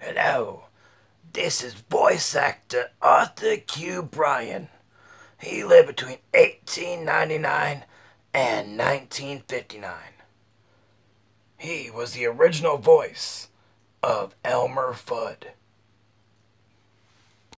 Hello, this is voice actor Arthur Q. Bryan. He lived between 1899 and 1959. He was the original voice of Elmer Fudd.